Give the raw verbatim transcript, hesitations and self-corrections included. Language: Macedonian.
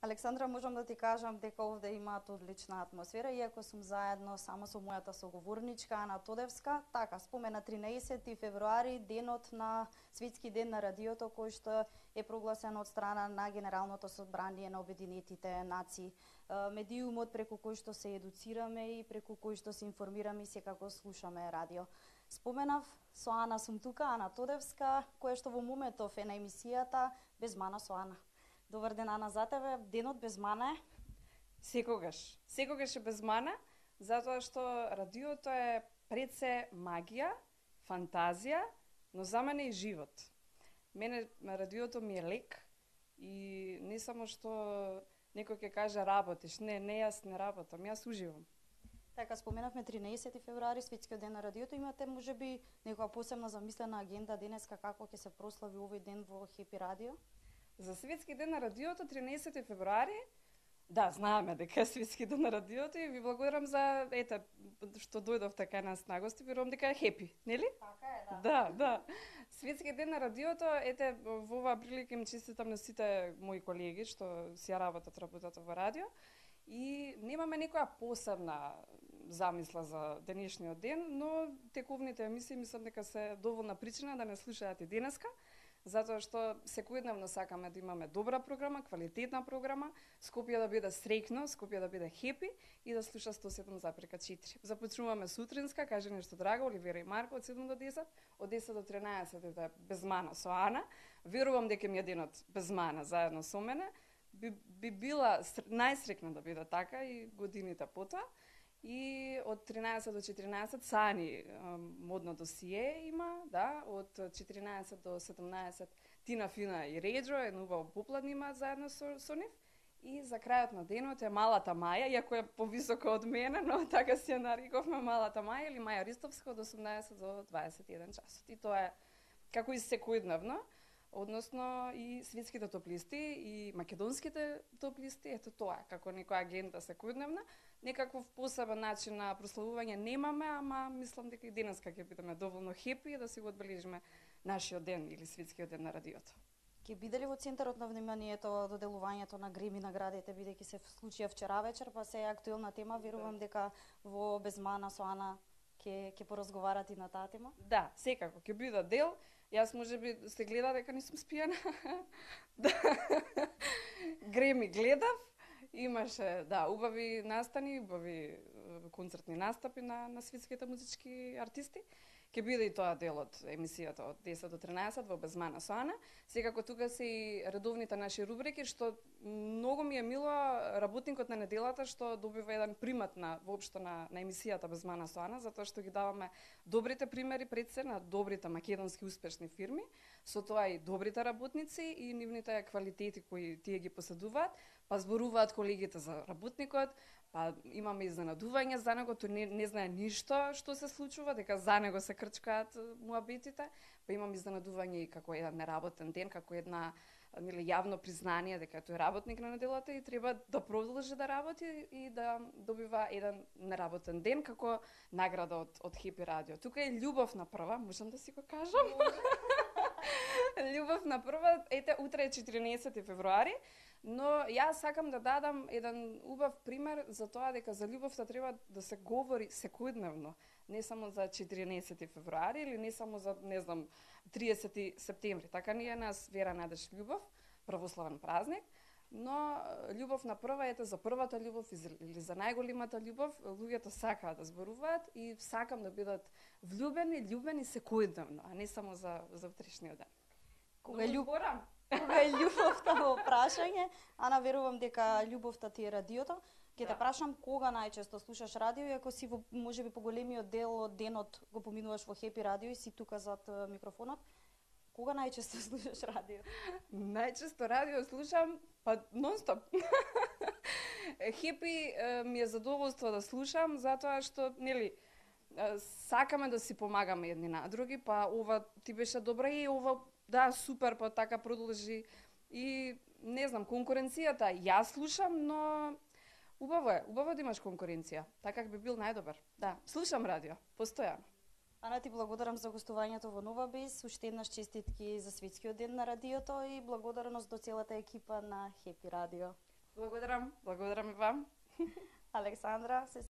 Александра, можам да ти кажам дека овде имаат одлична атмосфера, иако сум заедно само со мојата соговорничка Ана Тодевска. Така, спомена тринаесети февруари, денот на Светски ден на радиото, кој што е прогласен од страна на Генералното собрание на Обединетите нации. Медиумот преку кој што се едуцираме и преку кој што се информираме и секако слушаме радио. Споменав, со Ана сум тука, Ана Тодевска, која што во моментов е на емисијата Без мана со Ана. Добар ден, Ана, за тебе. Денот без мана е? Секогаш. Секогаш е без мана, затоа што радиото е пред се магија, фантазија, но за мене и живот. Мене радиото ми е лек и не само што некој ќе каже работиш. Не, не, јас не работам, јас уживам. Така, споменавме тринаесети февруари, Светскиот ден на радиото. Имате можеби некоја посебна замислена агенда денеска како ќе се прослави овој ден во Хепи радио? За Светски ден на радиото, тринаесети февруари, да, знаеме дека е Светски ден на радиото и ви благодарам за, ете, што дојдовте кај нас на гости, верувам дека е хепи, нели? Така е, да. Да, да. Светски ден на радиото, ете, во оваа прилика им честитам на сите мои колеги што си ја работат работата во радио и немаме некоја посебна замисла за денешниот ден, но тековните емисии мислам дека се доволна причина да не слушаат и денеска, затоа што секојдневно сакаме да имаме добра програма, квалитетна програма, Скопје да биде среќно, Скопје да биде хепи и да слуша сто седум запирка четири. Започнуваме сутринска, каже нешто драго, Оливера и Марко од седум до десет, од десет до тринаесет е без мана со Ана. Верувам дека ми е денот без мана заедно со мене. Би, би била најсреќна да биде така и годините потоа. И од тринаесет до четиринаесет Сани модно досие има, да, од четиринаесет до седумнаесет Тина Фина и Реджо, едно убаво попладни има заедно со, со нив. И за крајот на денот е Малата Маја, иако е повисоко од мене, но така си ја нарековме Малата Маја или Маја Ристовска од осумнаесет до дваесет и еден часот. И тоа е како и секојдневно, односно и светските топлисти и македонските топлисти, ето тоа е како некоја агенда секојдневна. Некаков посебен начин на прославување немаме, ама мислам дека и денеска ќе бидеме доволно хепи и да си го одбележиме нашиот ден или Светскиот ден на радиото. Ќе биде ли во центарот на вниманието доделувањето на Греми наградите, бидејќи се случија вчера вечер, па се е актуелна тема, верувам дека во Без мана со Ана ќе ќе поразговарате на таа тема? Да, секако ќе биде дел. Јас можеби се гледа дека не сум спијана. Греми гледав. Имаше, да, убави настани, убави концертни настапи на, на светските музички артисти. Ќе биде и тоа дел од емисијата од десет до тринаесет во Без мана со Ана. Секако тука се и редовните наши рубрики, што многу ми е мило работникот на неделата што добива еден примат на воопшто на, на емисијата Без мана со Ана, затоа што ги даваме добрите примери пред се на добрите македонски успешни фирми, со тоа и добрите работници и нивните квалитети кои тие ги поседуваат, па зборуваат колегите за работникот, па имаме изненадување за него, тој не, не знае ништо што се случува, дека за него се крчкаат муабетите, па имаме изненадување и како еден неработен ден, како една нели јавно признание дека тој е работник на неделата и треба да продолжи да работи и да добива еден неработен ден како награда од од Хепи радио. Тука е љубов на прва, можам да си го кажам. Љубов на прва, ете утре е четиринаесети февруари. Но јас сакам да дадам еден убав пример за тоа дека за љубовта треба да се говори секојдневно, не само за четиринаесети февруари или не само за, не знам, триесети септември. Така ние нас Вера, надеж, љубов, православен празник, но љубов на прва ете за првата љубов или за најголемата љубов, луѓето сакаат да зборуваат и сакам да бидат влюбени, љубени секојдневно, а не само за за утрешниот ден. Кога љубов Кога е љубовта во прашање, Ана, верувам дека љубовта ти е радиото. Ќе те прашам кога најчесто слушаш радио, иако си во можеби поголемиот дел од денот го поминуваш во Хепи радио и си тука зад микрофонот. Кога најчесто слушаш радио? Најчесто радио слушам па нонстоп. Хепи ми е задоволство да слушам затоа што нели сакаме да си помагаме едни на други, па ова ти беше добра и ова да, супер, па така продолжи. И не знам, конкуренцијата јас слушам, но убаво е, убаво да имаш конкуренција. Така би бил најдобар. Да, слушам радио, постојано. Ана, ти благодарам за гостувањето во Нова Бес, уште еднаш честитки за Светскиот ден на радиото и благодарност до целата екипа на Хепи радио. Благодарам, благодарам и вам. Александра, се